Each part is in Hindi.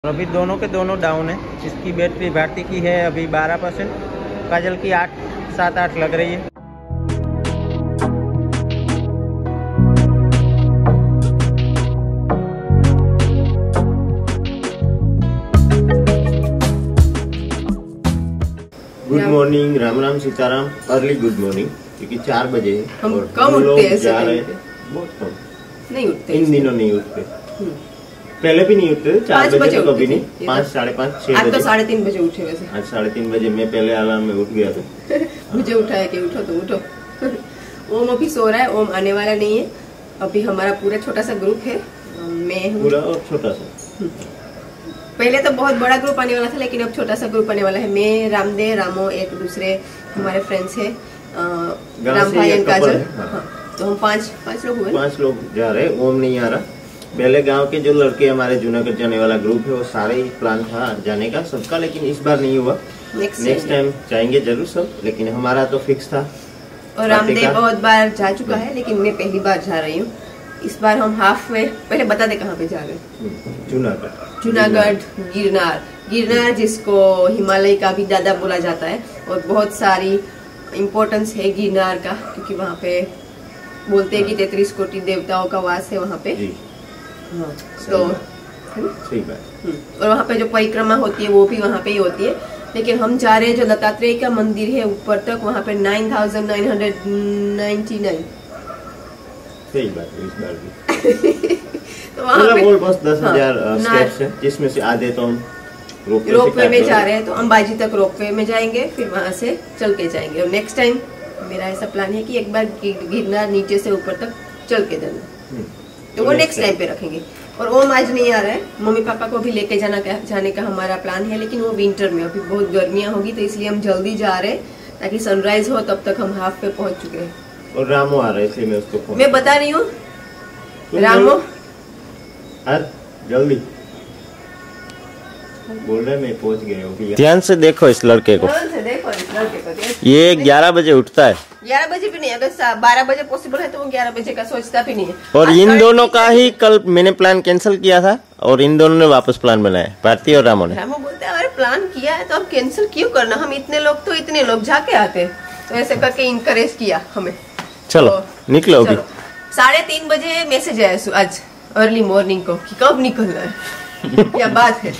अभी दोनों के दोनों डाउन है। इसकी बैटरी भारती की है अभी 12%, काजल की 7-8 लग रही है। Good morning, Ram Ram Sitaram. Early good morning, क्योंकि 4 बजे है हम और कम हम लोग उठते हैं जा रहे हैं। बहुत कम, नहीं उठते इन दिनों नहीं उठते। पहले भी नहीं उठते, 4 बजे तो कभी नहीं, 5, 5:30, 6 आज बजे। तो 3:30 बजे उठे वैसे। आज 3:30 बजे मैं पहले अलार्म में उठ गया था। मुझे उठाया कि उठो तो उठो। ओम अभी सो रहा है, ओम आने वाला नहीं है। अभी हमारा पूरा छोटा सा ग्रुप है, मैं हूँ पूरा और छोटा सा। पहले तो बहुत बड़ा ग्रुप आने वाला था, लेकिन अब छोटा सा ग्रुप आने वाला है। मैं, रामदेव, रामो, एक दूसरे हमारे फ्रेंड्स है, राम भाई और काजल। हाँ, तो हम 5 लोग हुए। 5 लोग जा रहे। ओम नहीं आ रहा। पहले गांव के जो लड़के हमारे जूनागढ़ जाने वाला ग्रुप है, वो सारे ही प्लान था जाने का सबका, लेकिन इस बार नहीं हुआ। नेक्स्ट टाइम जाएंगे जरूर सब, लेकिन हमारा तो फिक्स था। और रामदेव बहुत बार जा चुका है, लेकिन मैं पहली बार जा रही हूँ। इस बार हम हाफ में, पहले बता दे कहाँ पे जा रहे हैं। जूनागढ़, गिरनार जिसको हिमालय का भी दादा बोला जाता है, और बहुत सारी इम्पोर्टेंस है गिरनार का, क्योंकि वहाँ पे बोलते हैं कि 33 कोटि देवताओं का वास है वहाँ पे। हाँ, तो सही बात। और वहाँ पे जो परिक्रमा होती है वो भी वहाँ पे ही होती है। लेकिन हम जा रहे हैं जो दत्तात्रेय का मंदिर है ऊपर तक, वहाँ पे 9,999। सही बात है, इस बार भी। तो वहाँ पे बस 10,000 स्टेप्स है, जिसमें से आधे तो हम रोपवे में जा रहे हैं। तो अंबाजी तक रोपवे में जाएंगे, फिर वहाँ से चल के जाएंगे। और नेक्स्ट टाइम मेरा ऐसा प्लान है कि एक बार गिरनार नीचे से ऊपर तक चल के जाना, तो वो नेक्स्ट टाइम पे रखेंगे। और ओम आज नहीं आ रहा है, मम्मी पापा को भी लेके जाने का हमारा प्लान है, लेकिन वो विंटर में, अभी बहुत गर्मियाँ होगी, तो इसलिए हम जल्दी जा रहे हैं ताकि सनराइज हो तब तक हम हाफ पे पहुंच चुके हैं। और रामो आ रहा है, इसलिए मैं उसको मैं बता रही हूँ, रामो जल्दी बोल रहे मैं पहुंच गया हूँ। ध्यान से देखो इस लड़के को, ये 11 बजे उठता है। 11 बजे भी नहीं, अगर 12 बजे पॉसिबल है तो वो 11 बजे का सोचता भी नहीं है। और इन दोनों का ही कल मैंने प्लान कैंसिल किया था, और इन दोनों ने वापस प्लान बनाया, भारती और रामो ने। रामो बोलते हैं अरे प्लान किया है तो अब कैंसिल क्यों करना, हम इतने लोग जाके आते। तो ऐसे करके इनकरेज किया हमें। चलो तो, निकलो अभी। 3:30 बजे मैसेज आया आज अर्ली मॉर्निंग को कि कब निकलना है। क्या बात है।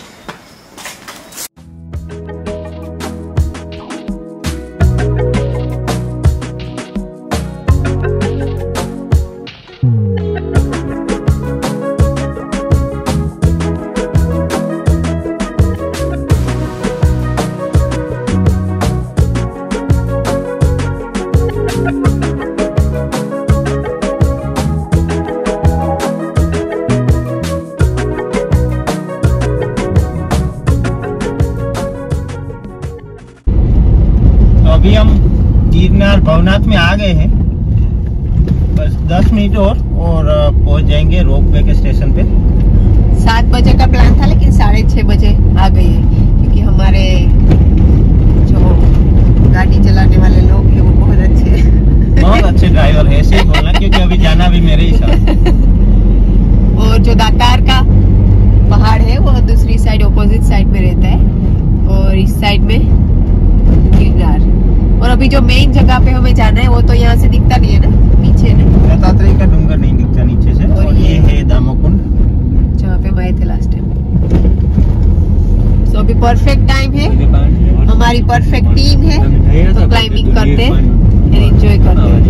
अभी हम गिरनार भवनाथ में आ गए हैं, बस 10 मिनट और पहुंच जाएंगे रोपवे के स्टेशन पे। 7 बजे का प्लान था, लेकिन 6:30 बजे आ गए हैं, क्योंकि हमारे जो गाड़ी चलाने वाले लोग हैं वो बहुत अच्छे ड्राइवर है, ऐसे ही बोलना, क्योंकि अभी जाना भी मेरे ही साथ। और जो दातार का पहाड़ है वो दूसरी साइड, ऑपोजिट साइड में रहता है, और इस साइड में गिरनार। और अभी जो मेन जगह पे हमें जाना है वो तो यहाँ से दिखता नहीं है ना, पीछे ना दत्तात्रेय का डूंगर नहीं दिखता नीचे से। और ये है दामोकुंड, जहाँ पे मैं थे लास्ट टाइम। तो अभी परफेक्ट टाइम है, हमारी परफेक्ट टीम है, तो क्लाइंबिंग करते हैं, एंजॉय करते हैं।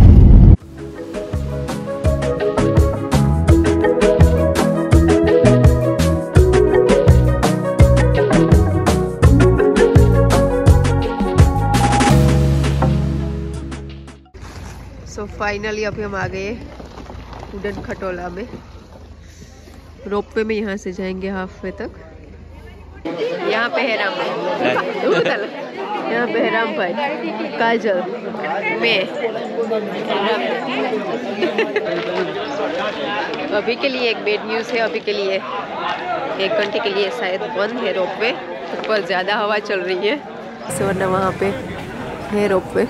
तो फाइनली अभी हम आ गए उड़न खटोला में। रोपवे में यहाँ से जाएंगे हाफ वे तक। यहाँ पे है राम भाई, यहाँ पे है राम भाई, काजल, मैं। अभी के लिए एक बैड न्यूज़ है, अभी के लिए 1 घंटे के लिए शायद बंद है रोपवे, ऊपर ज़्यादा हवा चल रही है, वरना वहाँ पे है रोपवे।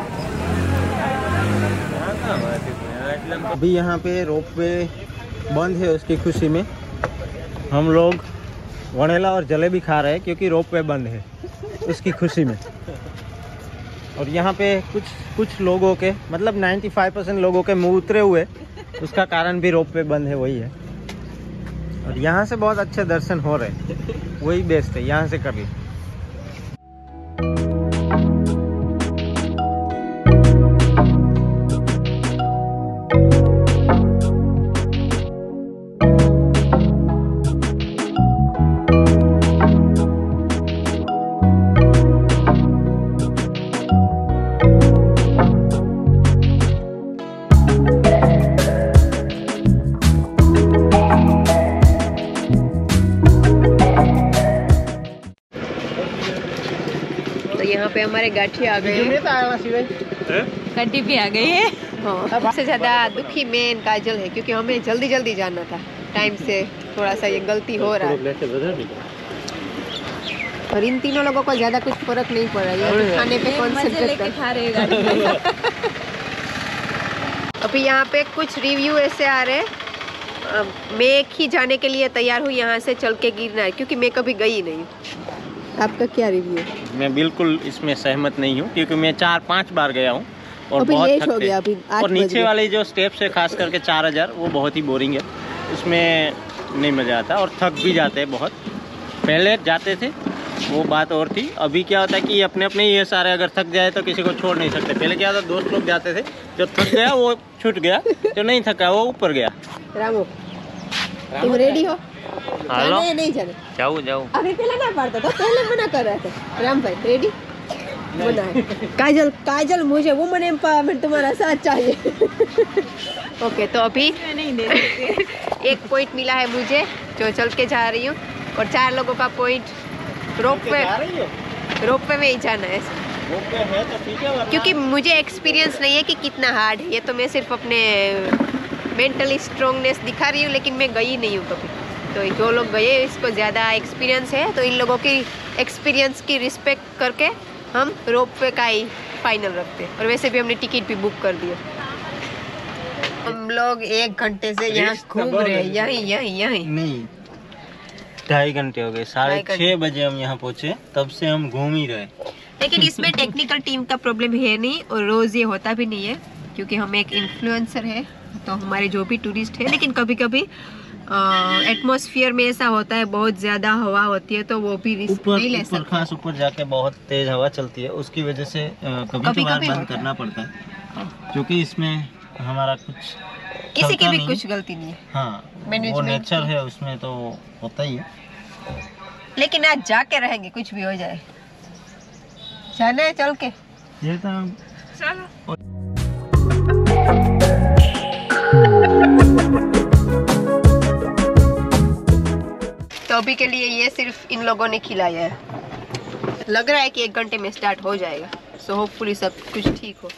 अभी यहाँ पे रोपवे बंद है, उसकी खुशी में हम लोग वनेला और जलेबी खा रहे हैं क्योंकि रोप वे बंद है उसकी खुशी में। और यहाँ पे कुछ लोगों के मतलब 95% लोगों के मुंह उतरे हुए, उसका कारण भी रोप वे बंद है, वही है। और यहाँ से बहुत अच्छे दर्शन हो रहे हैं, वही बेस्ट है, यहाँ से कर ली। यहाँ पे हमारे गाठी आ गए हैं, गड्डी भी आ गई है। हाँ, सबसे ज्यादा दुखी मेन काजल है क्योंकि हमें जल्दी जल्दी जाना था, टाइम से थोड़ा सा ये गलती हो रहा है। और इन तीनों लोगों को ज्यादा कुछ फर्क नहीं पड़ रहा है, खाने पे कॉन्सेंट्रेट खा रहे गाड़ी। अभी यहाँ पे कुछ रिव्यू ऐसे आ रहे हैं, मैं एक ही जाने के लिए तैयार हूँ यहाँ से चल के गिरनार, क्योंकि मैं कभी गई नहीं। आपका क्या रिव्यू है? मैं बिल्कुल इसमें सहमत नहीं हूँ क्योंकि मैं 4-5 बार गया हूँ और अभी बहुत लेट हो गया, अभी 8 और नीचे बजे। वाले जो स्टेप्स है खास करके 4000 वो बहुत ही बोरिंग है, उसमें नहीं मज़ा आता और थक भी जाते हैं बहुत। पहले जाते थे वो बात और थी, अभी क्या होता है कि अपने अपने ये सारे अगर थक जाए तो किसी को छोड़ नहीं सकते। पहले क्या होता, दोस्त लोग जाते थे, जो थक गया वो छूट गया, जो नहीं थका वो ऊपर गया। रामू तुम रेडी हो? हेलो, जाने या नहीं जाने? जाओ। अभी पहले ना पड़ता था, पहले मना कर रहे थे। राम भाई रेडी? मना है। काजल मुझे वुमन एम्पावरमेंट तुम्हारा साथ चाहिए। ओके, तो अभी नहीं दे सकते। एक पॉइंट मिला है मुझे जो चल के जा रही हूँ, और 4 लोगों का पॉइंट रोप वे में ही जाना है। क्योंकि मुझे एक्सपीरियंस नहीं है कि कितना हार्ड है, ये तो मैं सिर्फ अपने मेंटली स्ट्रॉन्गनेस दिखा रही हूँ, लेकिन मैं गई नहीं हूँ कभी। तो जो लोग गए इसको ज़्यादा एक्सपीरियंस है, तो इन लोगों की एक्सपीरियंस की रिस्पेक्ट करके हम रोप वे का ही फाइनल रखते हैं। और वैसे भी हमने टिकट भी बुक कर दिया। हम लोग 1 घंटे से यहाँ घूम रहे हैं, यहीं नहीं 2.5 घंटे हो गए, 6:30 बजे हम यहाँ पहुँचे, तब से हम घूम ही रहे। लेकिन इसमें टेक्निकल टीम का प्रॉब्लम है नहीं, और रोज़ ये होता भी नहीं है क्योंकि हम एक इन्फ्लुएंसर है, तो हमारे जो भी टूरिस्ट है। लेकिन कभी कभी एटमॉस्फेयर में ऐसा होता है, बहुत ज़्यादा हवा होती है, तो वो भी रिस्क नहीं ले सकते। खास ऊपर जाके बहुत तेज हवा चलती है, उसकी वजह से कभी बंद करना पड़ता है, क्योंकि इसमें हमारा कुछ किसी की भी कुछ गलती नहीं है। हाँ, वो नेचर है, उसमें तो होता ही है। लेकिन आज जाके रहेंगे, कुछ भी हो जाए। जाना है चल के, ये तो चलो। तो अभी के लिए ये सिर्फ इन लोगों ने खिलाया है। लग रहा है कि 1 घंटे में स्टार्ट हो जाएगा, सो होपफुली सब कुछ ठीक हो।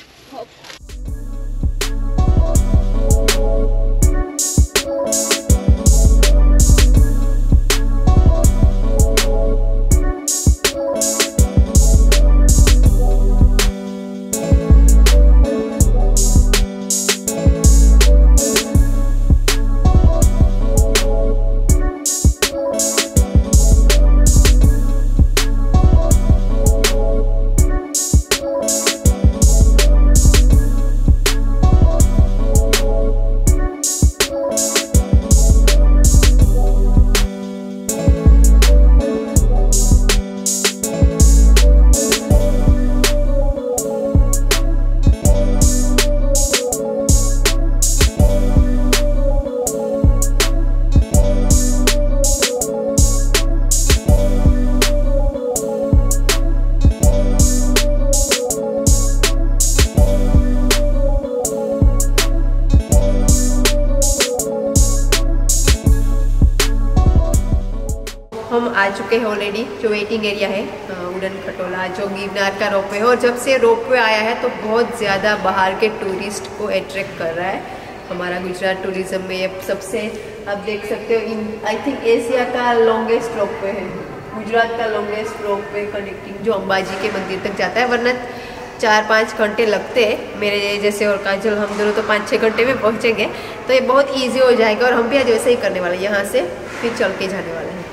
हम आ चुके हैं ऑलरेडी, जो वेटिंग एरिया है उड़न खटोला, जो गिरनार का रोपवे है। और जब से रोपवे आया है तो बहुत ज़्यादा बाहर के टूरिस्ट को अट्रैक्ट कर रहा है। हमारा गुजरात टूरिज्म में ये सबसे, आप देख सकते हो, आई थिंक एशिया का लॉन्गेस्ट रोपवे है, गुजरात का लॉन्गेस्ट रोपवे कनेक्टिंग, जो अंबाजी के मंदिर तक जाता है। वरना 4-5 घंटे लगते हैं मेरे जैसे और काजल, हम दोनों तो 5-6 घंटे में पहुँचेंगे। तो ये बहुत ईजी हो जाएगा, और हम भी आज वैसे ही करने वाले हैं, यहाँ से फिर चल के जाने वाले हैं।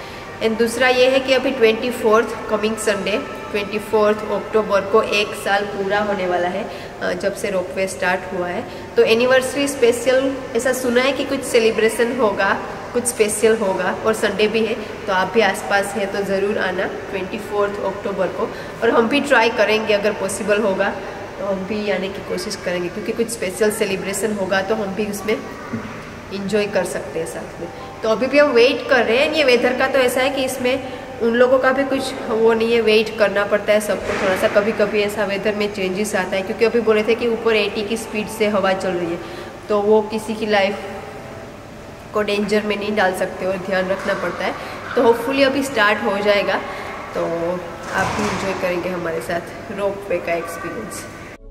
एंड दूसरा ये है कि अभी 24 कमिंग संडे 24 अक्टूबर को 1 साल पूरा होने वाला है जब से रोपवे स्टार्ट हुआ है। तो एनिवर्सरी स्पेशल ऐसा सुना है कि कुछ सेलिब्रेशन होगा, कुछ स्पेशल होगा और संडे भी है, तो आप भी आसपास है तो ज़रूर आना 24 अक्टूबर को। और हम भी ट्राई करेंगे, अगर पॉसिबल होगा तो हम भी आने की कोशिश करेंगे, क्योंकि कुछ स्पेशल सेलिब्रेशन होगा तो हम भी उसमें इंजॉय कर सकते हैं साथ में। तो अभी भी हम वेट कर रहे हैं। ये वेदर का तो ऐसा है कि इसमें उन लोगों का भी कुछ वो नहीं है, वेट करना पड़ता है सबको थोड़ा सा। कभी कभी ऐसा वेदर में चेंजेस आता है, क्योंकि अभी बोले थे कि ऊपर 80 की स्पीड से हवा चल रही है, तो वो किसी की लाइफ को डेंजर में नहीं डाल सकते और ध्यान रखना पड़ता है। तो होपफुली अभी स्टार्ट हो जाएगा, तो आप भी इंजॉय करेंगे हमारे साथ रोप वे का एक्सपीरियंस।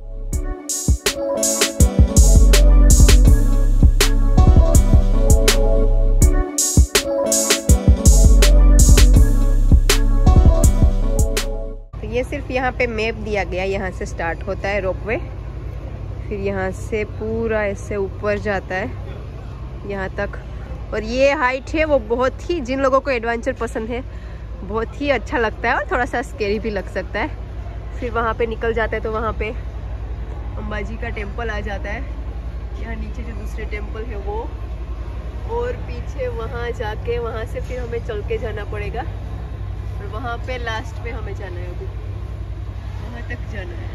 ये सिर्फ यहाँ पे मैप दिया गया, यहाँ से स्टार्ट होता है रोपवे, फिर यहाँ से पूरा ऐसे ऊपर जाता है यहाँ तक। और ये हाइट है वो बहुत ही, जिन लोगों को एडवेंचर पसंद है बहुत ही अच्छा लगता है और थोड़ा सा स्केरी भी लग सकता है। फिर वहाँ पे निकल जाता है तो वहाँ पे अंबाजी का टेम्पल आ जाता है। यहाँ नीचे जो दूसरे टेम्पल है वो, और पीछे वहाँ जाके वहाँ से फिर हमें चल के जाना पड़ेगा, और वहाँ पे लास्ट में हमें जाना है, अभी वहाँ तक जाना है।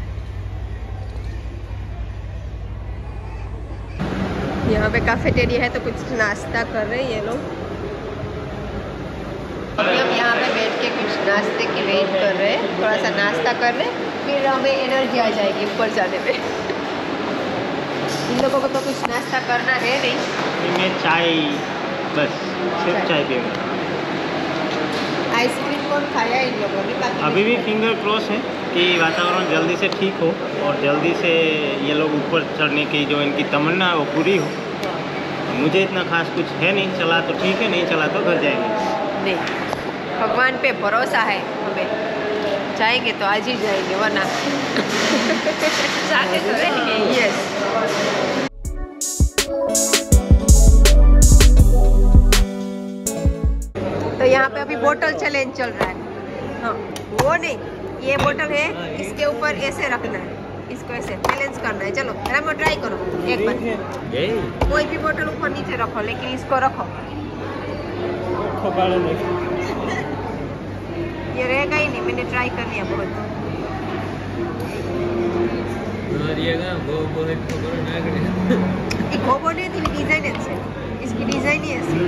यहाँ पे कैफेटेरिया है तो कुछ नाश्ता कर रहे हैं ये लोग। हम यहाँ पे बैठ के कुछ नाश्ते की वेट कर रहे हैं, थोड़ा सा नाश्ता कर रहे हैं, फिर हमें एनर्जी आ जाएगी ऊपर जाने में। इन लोगों को तो कुछ नाश्ता करना है नहीं, मैं चाय, बस सिर्फ चाय पीऊँगा। आइसक्रीम कौन खाया इन लोगों ने? अभी भी फिंगर क्रॉस है कि वातावरण जल्दी से ठीक हो और जल्दी से ये लोग ऊपर चढ़ने की जो इनकी तमन्ना है वो पूरी हो। मुझे इतना खास कुछ है नहीं, चला तो ठीक है, नहीं चला तो घर जाएंगे। नहीं, भगवान पे भरोसा है हमें, जाएंगे तो आज ही जाएंगे, वरना जाके तो रहेंगे। यस। तो यहाँ पे अभी बोतल चैलेंज चल रहा है। हाँ, वो नहीं, ये बोतल है, इसके ऊपर ऐसे रखना है, इसको ऐसे बैलेंस करना है। चलो रामो ट्राई करो एक बार। कोई भी बोतल ऊपर नीचे रखो, लेकिन इसको रखो। ये रहेगा ही नहीं, मैंने ट्राई कर लिया बहुत। गोबो नहीं थी, डिजाइन अच्छे, इसकी डिजाइन ही ऐसी।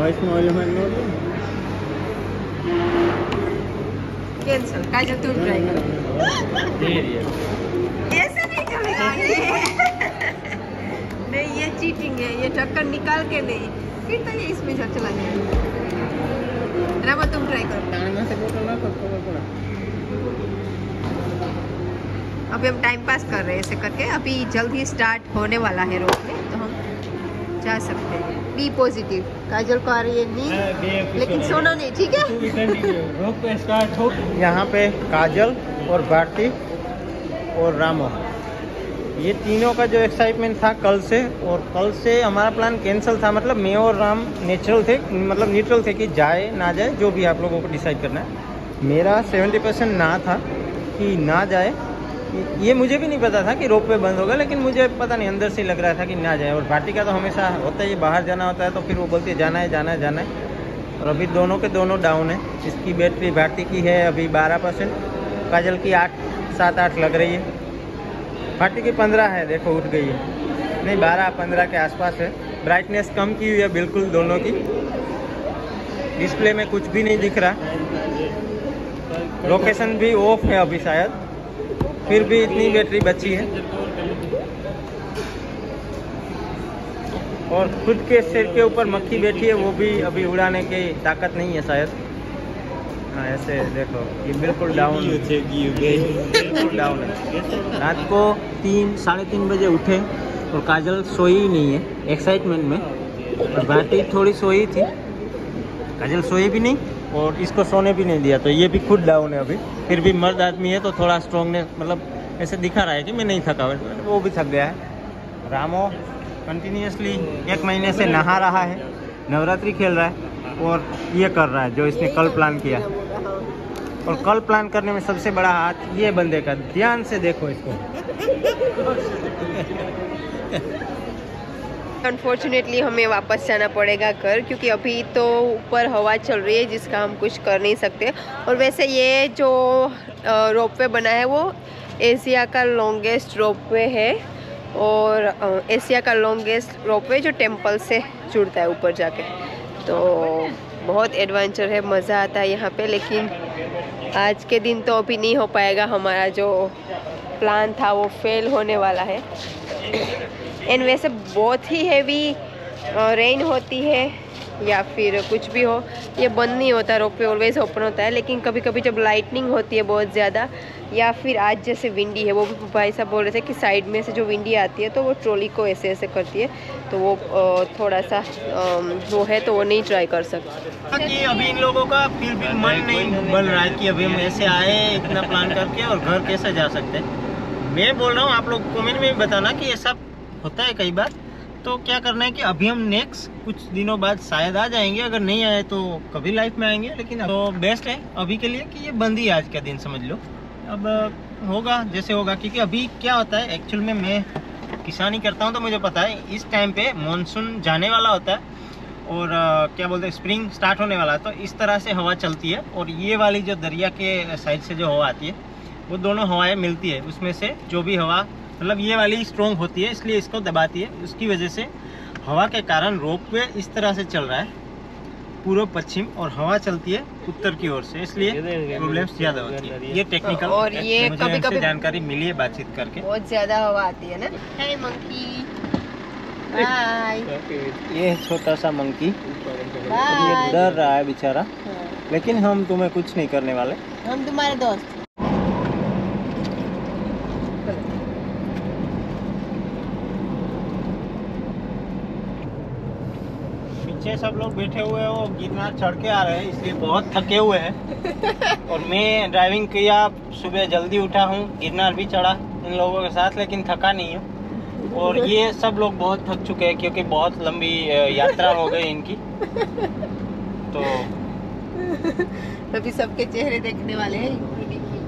कैंसल, काजल तुम ट्राई करो। ऐसे नहीं चलेगा नहीं, ये चीटिंग है, ये ढक्कन निकाल के नहीं, फिर तो ये इसमें चला जाएगा। रामा तुम ट्राई करो। अभी हम टाइम पास कर रहे हैं ऐसे करके, अभी जल्द ही स्टार्ट होने वाला है रोपवे, तो हम जा सकते हैं। B positive. काजल को आ रही है नींद, लेकिन सोना नहीं, ठीक है? रोपवे स्टार्ट हो। यहाँ पे काजल और भारती और रामो, ये तीनों का जो एक्साइटमेंट था कल से, और कल से हमारा प्लान कैंसिल था। मतलब मैं और राम नेचुरल थे, मतलब न्यूट्रल थे कि जाए ना जाए जो भी आप लोगों को डिसाइड करना है। मेरा 70% ना था कि ना जाए। ये मुझे भी नहीं पता था कि रोपवे बंद होगा, लेकिन मुझे पता नहीं, अंदर से लग रहा था कि ना जाए। और भारती का तो हमेशा होता है, ये बाहर जाना होता है तो फिर वो बोलती है जाना है जाना है जाना है। और अभी दोनों के दोनों डाउन है। इसकी बैटरी भारती की है अभी 12%, काजल की 7-8 लग रही है, भारती की 15 है, देखो उठ गई है, नहीं 12-15 के आसपास है। ब्राइटनेस कम की हुई है बिल्कुल दोनों की, डिस्प्ले में कुछ भी नहीं दिख रहा। लोकेशन भी ऑफ है अभी शायद, फिर भी इतनी बैटरी बची है। और खुद के सिर के ऊपर मक्खी बैठी है, वो भी अभी उड़ाने की ताकत नहीं है शायद। हाँ ऐसे देखो, ये बिल्कुल डाउन, बिल्कुल डाउन है। रात को 3-3:30 बजे उठे और काजल सोई ही नहीं है एक्साइटमेंट में, और भारती थोड़ी सोई थी, काजल सोई भी नहीं और इसको सोने भी नहीं दिया, तो ये भी खुद डाउन है अभी। फिर भी मर्द आदमी है तो थोड़ा स्ट्रॉन्गनेस, मतलब ऐसे दिखा रहा है कि मैं नहीं थका, वो भी थक गया है। रामो कंटिन्यूसली 1 महीने से नहा रहा है, नवरात्रि खेल रहा है, और ये कर रहा है जो इसने कल प्लान किया। और कल प्लान करने में सबसे बड़ा हाथ ये बंदे का, ध्यान से देखो इसको। अनफॉर्चुनेटली हमें वापस जाना पड़ेगा घर, क्योंकि अभी तो ऊपर हवा चल रही है जिसका हम कुछ कर नहीं सकते। और वैसे ये जो रोपवे बना है वो एशिया का लॉन्गेस्ट रोपवे है, और एशिया का लॉन्गेस्ट रोपवे जो टेम्पल से जुड़ता है ऊपर जाके। तो बहुत एडवेंचर है, मज़ा आता है यहाँ पे। लेकिन आज के दिन तो अभी नहीं हो पाएगा, हमारा जो प्लान था वो फेल होने वाला है। एंड वैसे बहुत ही हैवी रेन होती है या फिर कुछ भी हो, ये बंद नहीं होता, रोपवे ऑलवेज ओपन होता है। लेकिन कभी कभी जब लाइटनिंग होती है बहुत ज़्यादा, या फिर आज जैसे विंडी है, वो भाई साहब बोल रहे थे कि साइड में से जो विंडी आती है तो वो ट्रॉली को ऐसे ऐसे करती है, तो वो थोड़ा सा वो है, तो वो नहीं ट्राई कर सकते। कि अभी इन लोगों का फिर भी मन नहीं बन रहा है कि अभी हम ऐसे आए इतना प्लान करके और घर कैसे जा सकते हैं। मैं बोल रहा हूँ आप लोग कमेंट में भी बताना कि ऐसा होता है कई बार। तो क्या करना है कि अभी हम नेक्स्ट कुछ दिनों बाद शायद आ जाएंगे, अगर नहीं आए तो कभी लाइफ में आएंगे। लेकिन तो बेस्ट है अभी के लिए कि ये बंद ही आज का दिन समझ लो। अब होगा जैसे होगा, क्योंकि अभी क्या होता है एक्चुअल में, मैं किसानी करता हूँ तो मुझे पता है इस टाइम पे मानसून जाने वाला होता है और क्या बोलते हैं स्प्रिंग स्टार्ट होने वाला है। तो इस तरह से हवा चलती है और ये वाली जो दरिया के साइड से जो हवा आती है वो दोनों हवाएं मिलती है, उसमें से जो भी हवा मतलब ये वाली स्ट्रॉन्ग होती है इसलिए इसको दबाती है। उसकी वजह से हवा के कारण रोपवे इस तरह से चल रहा है पूर्व पश्चिम, और हवा चलती है उत्तर की ओर से, इसलिए प्रॉब्लम्स ज़्यादा होती है। ये टेक्निकल और ये मुझे कभी कभी जानकारी मिली है बातचीत करके। बहुत ज़्यादा हवा आती है ना। Hey monkey, bye. ये छोटा सा मंकी बाय। डर रहा है बेचारा, लेकिन हम तुम्हें कुछ नहीं करने वाले, हम तुम्हारे दोस्त। पीछे सब लोग बैठे हुए हैं, वो गिरनार चढ़ के आ रहे हैं इसलिए बहुत थके हुए हैं। और मैं ड्राइविंग किया, सुबह जल्दी उठा हूँ, गिरनार भी चढ़ा इन लोगों के साथ, लेकिन थका नहीं हूँ। और ये सब लोग बहुत थक चुके हैं क्योंकि बहुत लंबी यात्रा हो गई इनकी। तो अभी सबके चेहरे देखने वाले हैं। देखिए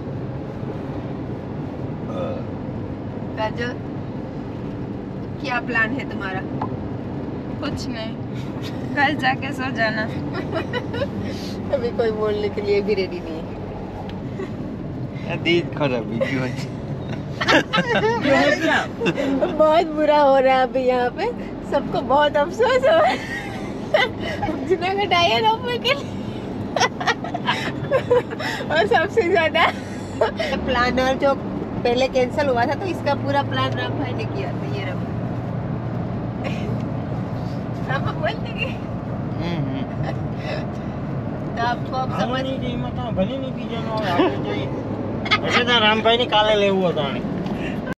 काजल, क्या प्लान है तुम्हारा? कुछ नहीं, कल जाके सो जाना। अभी कोई बोलने के लिए भी रेडी नहीं है। बहुत बुरा हो रहा है अभी यहाँ पे, सबको बहुत अफसोस हो रहा है। जूनागढ़ आए हैं रोपवे के लिए। और सबसे ज्यादा प्लानर जो पहले कैंसिल हुआ था, तो इसका पूरा प्लान राम भाई ने किया था। ये राम बोलते कि तो आपको अब समझ नहीं, राम भाई निकाले ले हुआ था।